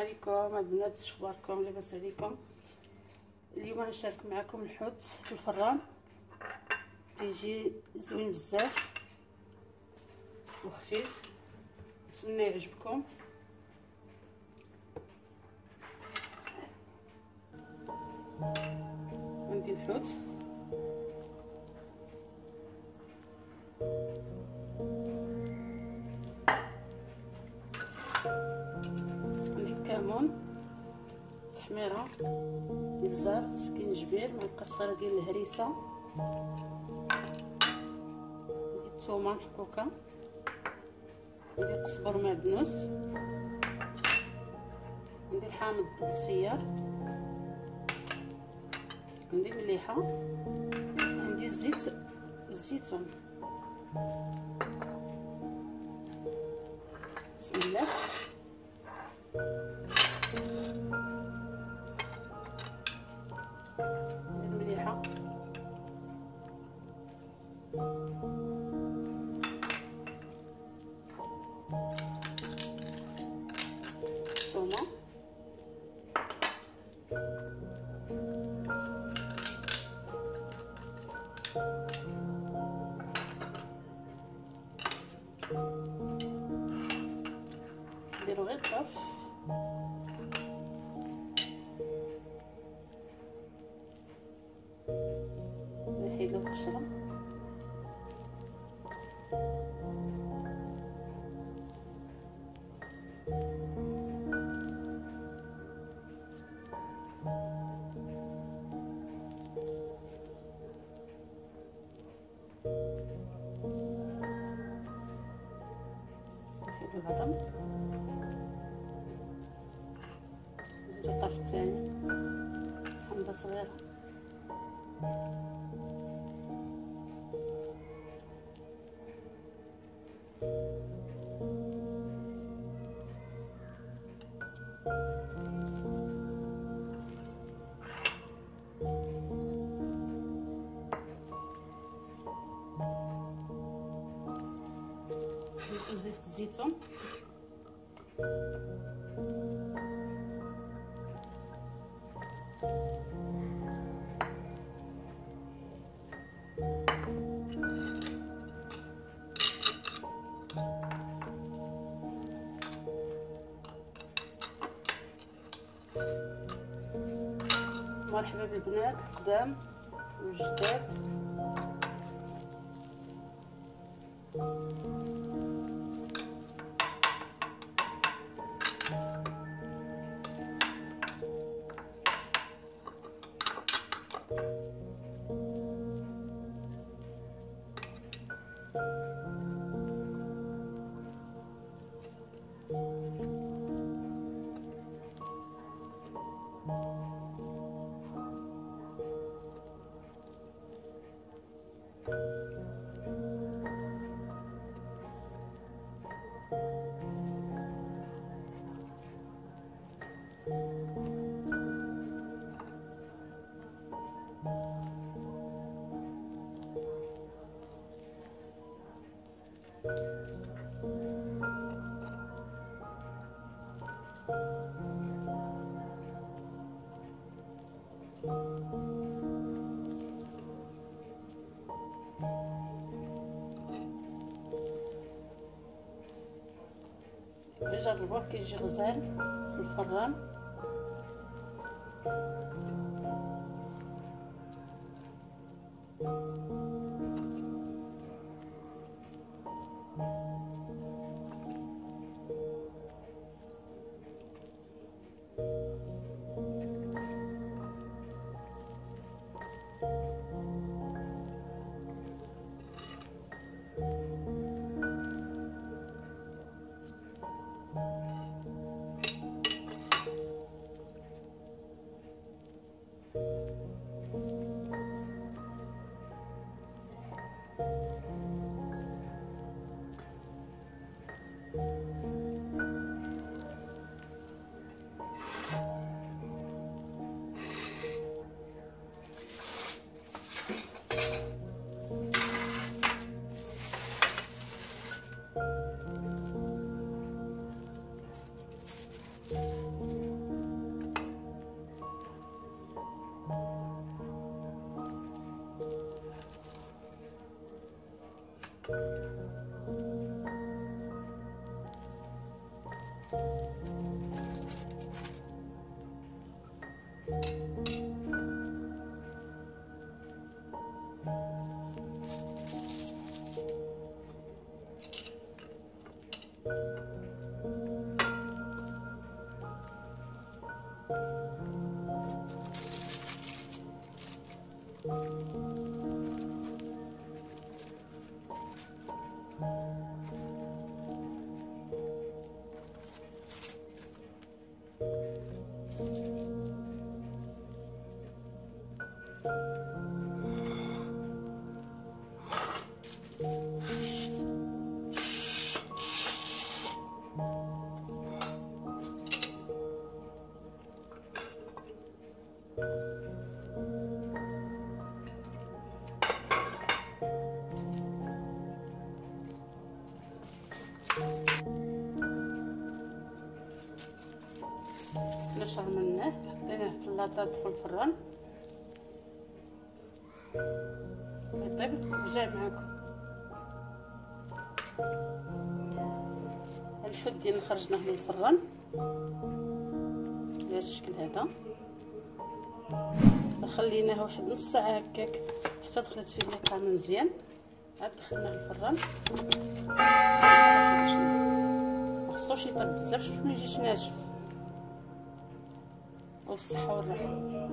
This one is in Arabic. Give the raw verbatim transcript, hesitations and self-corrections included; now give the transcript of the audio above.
عليكم البنات، شخباركم؟ لاباس عليكم؟ اليوم غنشارك معكم الحوت في الفران، كيجي زوين بزاف وخفيف، نتمنى يعجبكم. عندي الحوت عندي الكمون، التحميره، الابزار، السكينجبير، معلقه صغيره ديال الهريسه، عندي الثومه محكوكه، عندي القزبر ومعدنوس، عندي الحامض والسيار، عندي مليحه، عندي الزيت الزيتون. بسم الله. نزيد مليحه، ثومه، نديرو غير الطرف، نحيدو القشره، نحيدو العظم، نزيدو الطرف الثاني، حمضه صغيره، زيتو زيت الزيتون، مرحبا بالبنات القدام والجداد. جربوه كيجي غزال في الفران. علاش عملناه؟ حطيناه في اللاطه دخل الفران يطيب ورجع معاكم. الحوت ديالنا خرجناه من الفران بهذا الشكل هذا، خليناه واحد نص ساعه هكاك حتى دخلت فيه الطعم مزيان. عاد دخلناه الفران، مخصوش يطيب بزاف باش ما يجيش ناشف. وبالصحه والراحه.